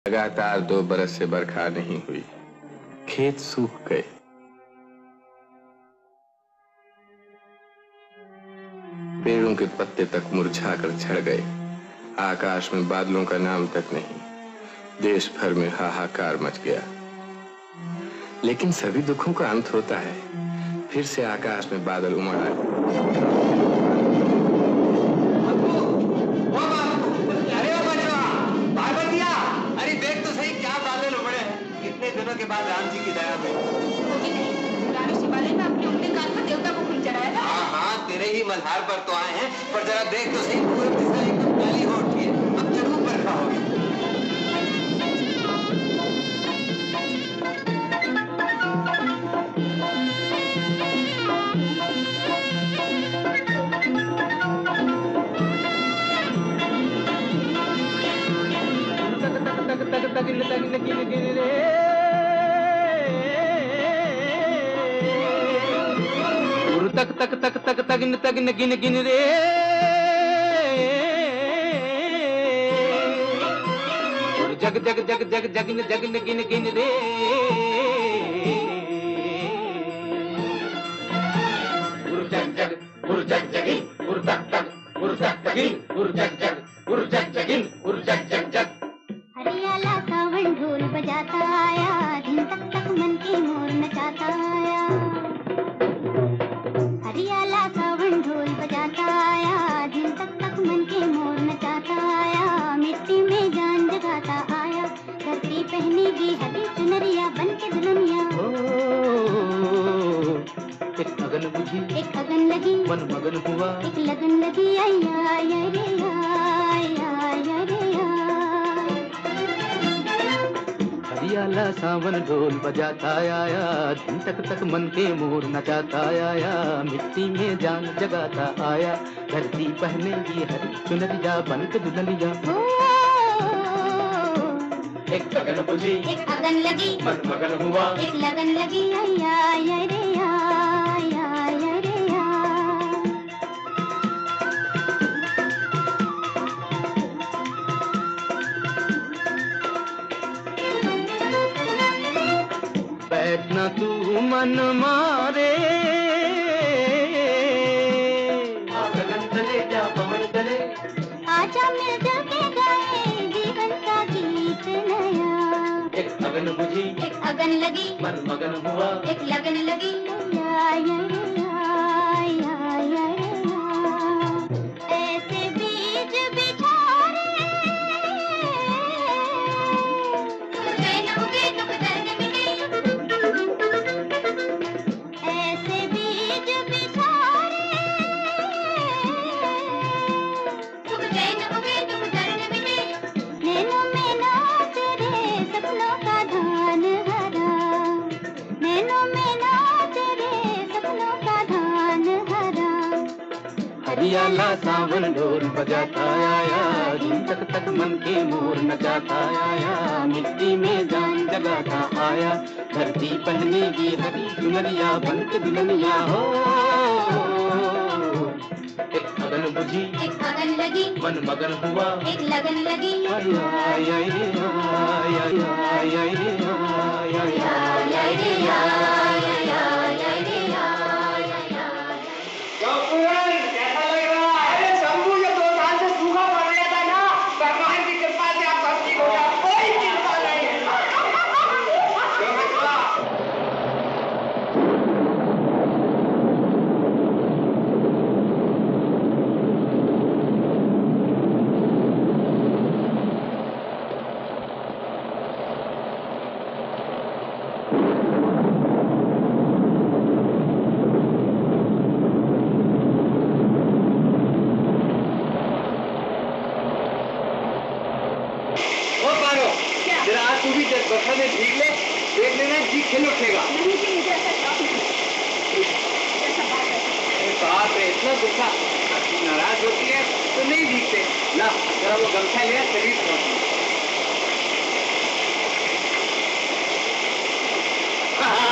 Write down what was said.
लगातार 2 बरस से बरखा नहीं हुई, खेत सूख गए। पेड़ों के पत्ते तक मुरझा कर झड़ गए। आकाश में बादलों का नाम तक नहीं। देश भर में हाहाकार मच गया। लेकिन सभी दुखों का अंत होता है। फिर से आकाश में बादल उमड़ आए। दिनों के बाद राम जी की दया में होगी नहीं। रानी शिवालय में अपने उल्टे कान पर देवता को फूल चढ़ाया था। हाँ, तेरे ही मल्हार पर तो आए हैं, पर जरा देख तो सही, पूरी दिशा एकदम काली हो उठी है। अब जरूर बरखा होगी। तक तक तक तक तगिन तगिन गिन गिन रे जग जग जग जग जगिन जगिन गिन गिन रे गुरु जग जग गुरु जग जगिन गुरु तक तक गुरु तक तगिन गुरु जग जग गुरु जग जगिन गुरु जग जग जग। हरियाला सावन ढोल बजाता आया, दिन तक तक मन के मोर नचाता आया। हरियाला सावन ढोल बजाता आया, दिन तक तक मन के मोर नचाता आया। मिट्टी में जान जगाता आया, धरती पहनेगी हरी चुनरिया बन के दुल्हनिया। एक अगन बुझी एक अगन लगी मन मगन हुआ, एक लगन लगी आया आया रे आया आया रे आया। हरियाला सावन ढोल बजाता आया, दिन तक तक मन के मोर नचाता आया। मिट्टी में जान जगाता आया, धरती पहनेगी हरी चुनरिया बन के दुल्हनिया। एक अगन बुझी एक अगन लगी मन मगन हुआ, एक लगन लगी आया आया रे आया आया रे आया। बैठना तू मन मारे, गगन चले जा पवन चले, आजा मिलजुल के गाए जीवन का गीत नया। एक अगन बुझी एक अगन लगी मन मगन हुआ, एक लगन लगी आया रे आया आया रे आया। ऐसे बीज बिछारे उगे न उगे दुख दर्द मिटे। ऐसे बीज बिछारे उगे न उगे दुख दर्द मिटे। नैनों में नाच रे सपनों का धान हरा, नैनों में नाच रे सपनों का धान हरा। हरियाला सावन ढोल बजाता आया, दिन तक तक मन के मोर नचाता आया। मिट्टी में जान जगाता आया, धरती पहनेगी हरी चुनरिया बन के दुल्हनिया। हो एक अगन बुझी एक अगन लगी मन मगन हुआ, एक लगन लगी आया आया रे आया आया रे आया आया रे आया आया रे आया। कैसा लग रहा है? अरे शंभू, ये 2 साल से सूखा पड़ रहा था ना, भगवान की कृपा से आप सब ठीक हो गया, कोई चिंता नहीं है। क्यों मित्रा? जरा आज तू भी बरसात में भीग ले, देख लेना जी खिल उठेगा। नहीं जी, मुझे ऐसा शौक नहीं। ऐसा बात है। अरे बाप रे, इतना गुस्सा, नाराज होती है तो नहीं भीगते। ला जरा वो गमछा लिया, शरीर पहुंची।